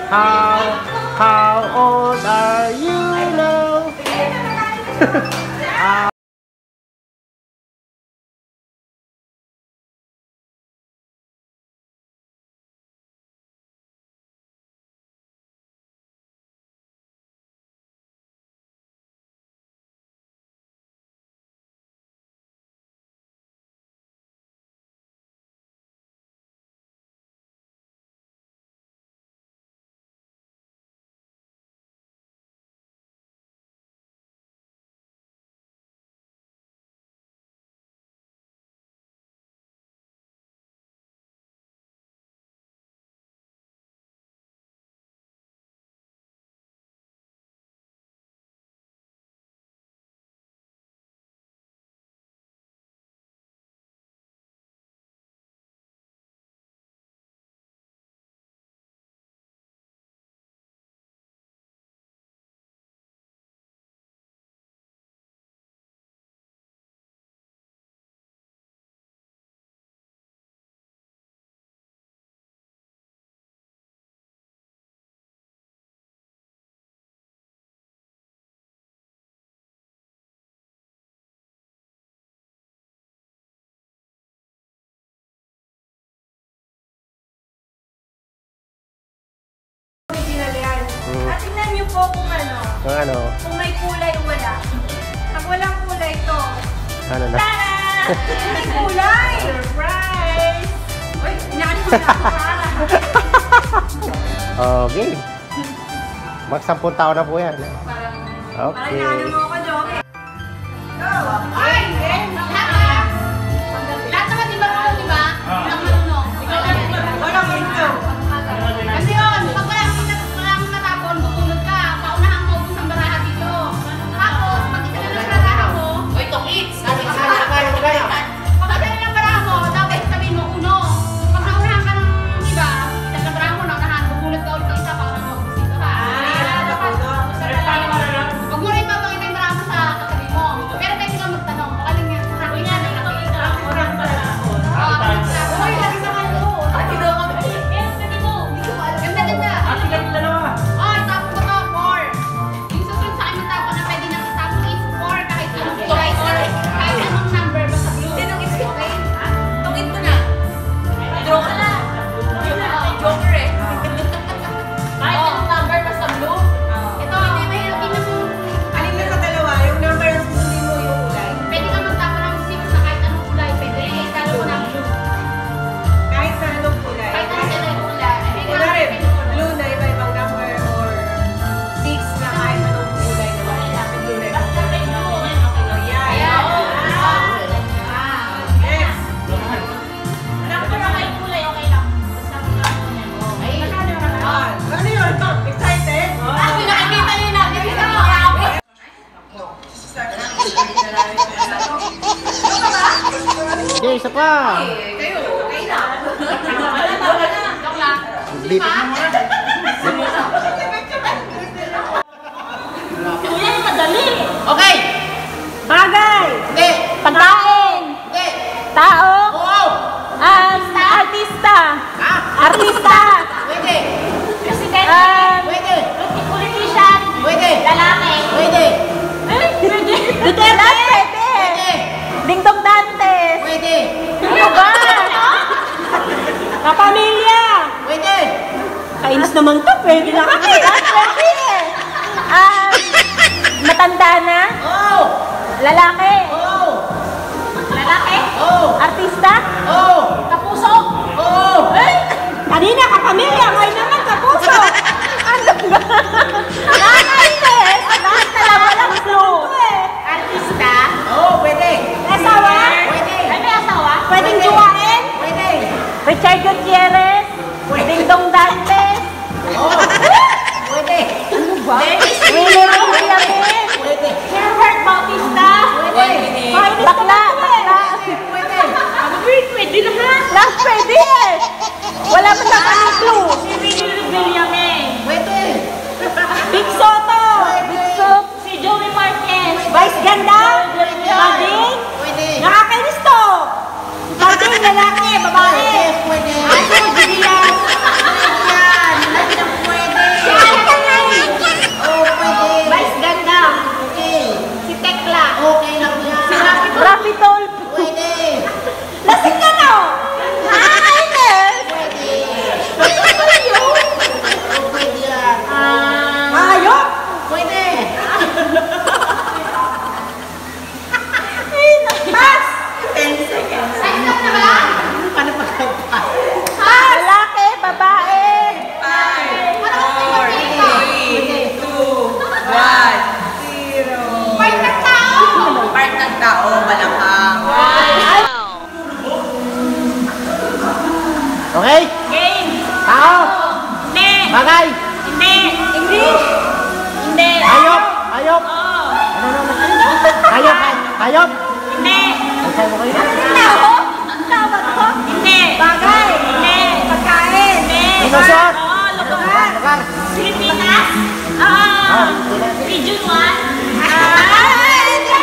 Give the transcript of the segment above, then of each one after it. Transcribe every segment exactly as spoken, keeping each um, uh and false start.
How, how old are you now? How At tingnan niyo po kung ano. kung ano? Kung may kulay o wala. Pag walang kulay ito. Ano na? Tada! May kulay! Surprise! Uy, inaanin ko na ako. Okay. Mag-sampung taon na po yan. Parang, Okay. parang inaano mo ako, Joke. Go! Ay! Lahat naman di ba ako, di ba? Walang marunong. Walang intro. Kasi yun, pag walang walang natapon, bubunod ka. Paunahan mo kung saan baraha dito. Tapos, pag isa na ng baraha mo, o itong hits. Pag isa na ng baraha mo, dapat sabihin mo uno. Pag naunahan ka ng iba, isa na baraha mo, naunahan, bubunod ka ulit ng isa para maubos dito ha. Huwag mo rin papakita yung baraha mo sa katabi mo. Pero pwede ka magtanong. Baka lang yan. Sabi niya, nakakita ako. Uy, lagi naman ito. Ati daw kami. Ganda, ganda. Ay, tapos na to, four. Yung susunod sa akin matapon na pwede nang itapon is four kahit anong kulay. Kahit anong number, basta blue. Sinong is ko? Okay? Tungin ko na. Draw ka na. Joker eh. Kahit anong number, basta blue. Ito, hindi mahirap din mo. Alin na sa dalawa, yung number ang susunod mo yung kulay. Pwede ka magtapon ng six na kahit anong kulay. Pwede, italo mo ng blue. Kahit sa anong kulay. Kahit anong kulay. Kunwari, blue na iba-ibang number or six na kahit anong kulay naman. Dapat blue na ibang kulay. Ayan. Ayan. Next. Number na kahit kulay, okay lang. Basta okay. Ayan. Ano yun? Excited? Ah, pinakikita niyo na. Hindi ka makakapit. Okay, isa pa. Kayo, kayo na. Joke lang. Lipit Pa? mo muna. Kuya, madali. Okay. Bagay. Hindi. Pagkain. Hindi. Tao. Oo. Um, artista. Ah. Artista. Pwede. Presidente. Um, Pwede. Politician. Pwede. Lalaki. Pwede. Eh, pwede. Duterte. Pwede. Pwede. Dingdong Dantes. Pwede. Ano ba? Kapamilya. Pwede. Kainis naman to. Pwede na kami. Pwede. Ah, matanda na. Oo. Lalaki. Oo. Lalaki. Oo. Artista. Oo. Kapuso. Oo. Eh, kanina kapamilya. Ngayon naman kapuso. Ano ba? Nakakainis. Lahat na lang walang clue. Artista. Oo. Pwede. Asawa. Pwede. Ay, may asawa? Pwedeng Pwede. juwain. Pwede. Richard Gutierrez. Dingdong Dantes. Oo. Pwede. Ano ba? Willie Villamin. Pwede. Herbert Bautista. Pwede. Bakla. Bakla. Pwede. Pwede naman. Lahat pwede eh. Wala man na kami clue. Si Willie Villamin. Pwede. Big Soto. Big Soto. Si Joey Marquez. Vice Ganda. Bading. Pwede. Nakakainis to. Bading, lalaki, babae. Pwede. Ano, Diaz. Yan. Lahat ng pwede. Okay? Game. Tao. Hindi. Bagay. Hindi. English. Hindi. Hayop. Hayop. Oo. Ano na? Hayop. Hayop. Hindi. Ay, sabi mo kayo. Tao. Tama ko? Hindi. Bagay. Hindi. Pagkain. Hindi. Lugar. Oo, lugar. Lugar. Pilipinas. Oo. Ah, Region one. Ah.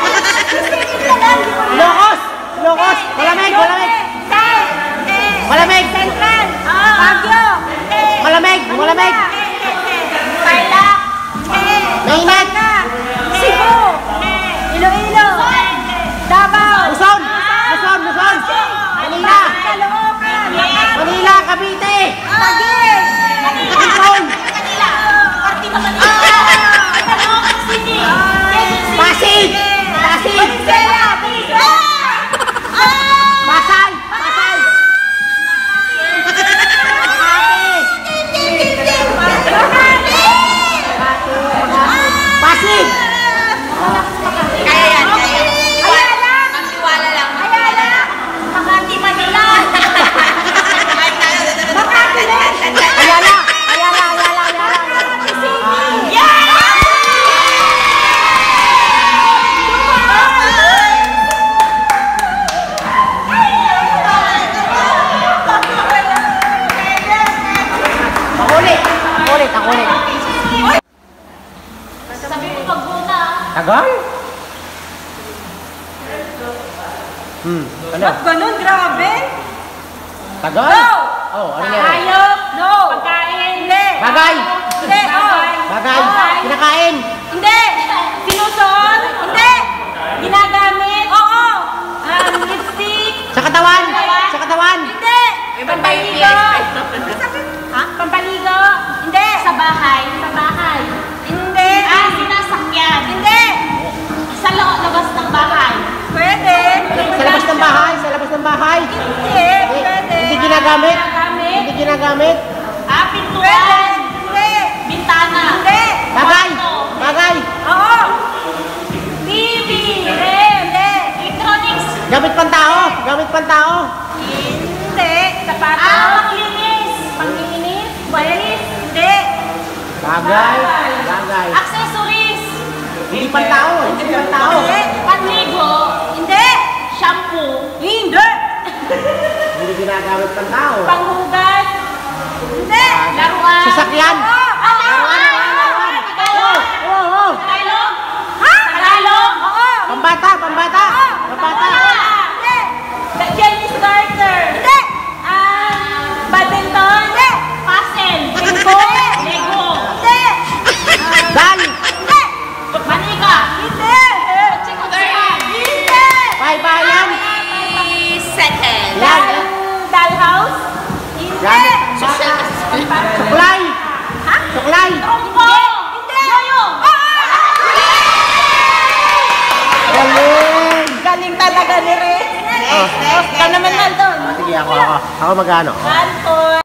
Ilocos. Ilocos. Malamig. Malamig. South. Hindi. Malamig. Central. Baguio. Hindi. Malamig. Malamig. Tarlac. Hindi. Mainit. Cebu. Hindi. Iloilo. Davao. Luzon. Luzon. Luzon. Manila. Caloocan. Manila. Cavite. Taguig. Quezon. Manila. Partido Manila. Caloocan City. Quezon City. Pasig. Pasig. Valenzuela. Pasay. Pasay. Pasig. Kaya yan, kaya. Ayala. Magtiwala lang. Ayala. Makati, Manila. Makati. Ayala. Ayala. Ayala. Ayala. Yeah! Ako ulit. Ako ulit. Ako ulit. Sabi mo pag muna. Tagal? Hmm. Ano? Ganun, grabe. Tagal? Go! Oh, ano yan? Hayop. No. Pagkain. Hindi. Bagay. Hindi. Oh. Bagay. Kinakain. Hindi. Sinusuot. Hindi. Ginagamit. Oo. Um, lipstick. Sa katawan. Sa katawan. Hindi. Pampaligo. Ha? Pampaligo. Hindi. Sa bahay. Sa bahay. Hindi. Ah, sinasakyan. Hindi. Sa lo- labas ng bahay. Pwede. Sa labas ng bahay. Sa labas ng bahay. Hindi. Pwede. Hindi ginagamit. Ginagamit. Hindi ginagamit. Ah, pintuan. Hindi. Bintana. Hindi. Bagay. Kwarto. Bagay. Oo. T V. Hindi. Hindi. Electronics. Gamit pang tao. Gamit pang tao. Hindi. Sapatos. Ah, panglinis. Panglinis. Walis. Hindi. Bagay. Bagay. Accessories. Hindi pang tao. Hindi pang tao. Hindi. Panligo. Hindi. Shampoo. Hindi. Hindi ginagamit pang tao. Panghugas. Hindi. Laruan. Sasakyan. Oo. Ah, laruan. Laruan. Tagalog. Oo. Oo. Tagalog. Ha? Tagalog. Oo. Pambata. Pambata. Pambata. Hindi. Tennis garter. Hindi. Um, badminton. Hindi. Puzzle. Bingo. Lego. Hindi. Dal. Hindi. Manika. Hindi. Hindi. Baybayan. Second. Yan. Dollhouse. Hindi. Gamit. Suklay. Ha? Suklay. Trompo. Hindi. Yoyo. Galing. Galing talaga ni Riz. Oh. Ka naman nandun. Sige ako. Ako. Ako magano. One, four.